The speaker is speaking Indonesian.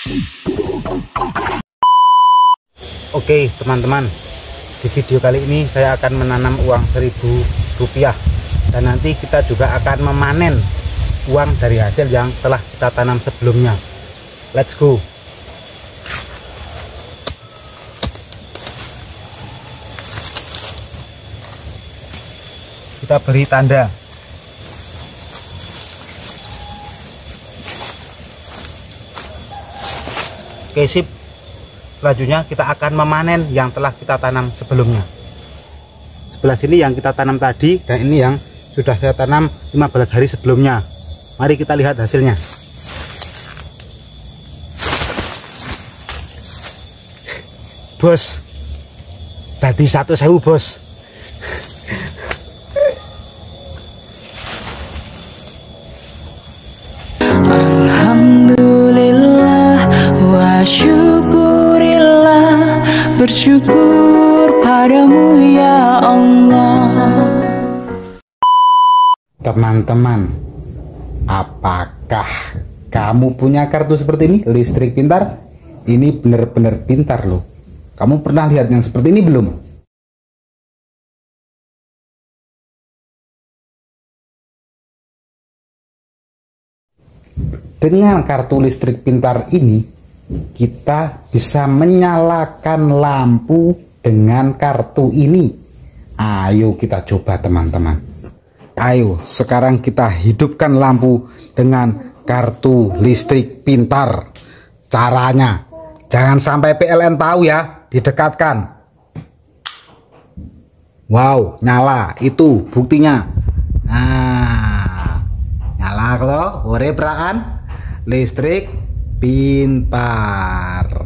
Oke teman-teman, di video kali ini saya akan menanam uang Rp1.000 dan nanti kita juga akan memanen uang dari hasil yang telah kita tanam sebelumnya. Let's go. Kita beri tanda. Oke, sip. Selanjutnya kita akan memanen yang telah kita tanam sebelumnya. Sebelah sini yang kita tanam tadi, dan ini yang sudah saya tanam 15 hari sebelumnya. Mari kita lihat hasilnya. Bos, tadi 1.000 bos. Alhamdulillah wa syukurillah, bersyukur padamu ya Allah. Teman-teman, apakah kamu punya kartu seperti ini, listrik pintar? Ini benar-benar pintar loh. Kamu pernah lihat yang seperti ini belum? Dengan kartu listrik pintar ini, kita bisa menyalakan lampu dengan kartu ini. Ayo kita coba teman-teman. Ayo sekarang kita hidupkan lampu dengan kartu listrik pintar. Caranya, jangan sampai PLN tahu ya. Didekatkan. Wow, nyala. Itu buktinya. Nah, nyala kalau ore peraan listrik pintar.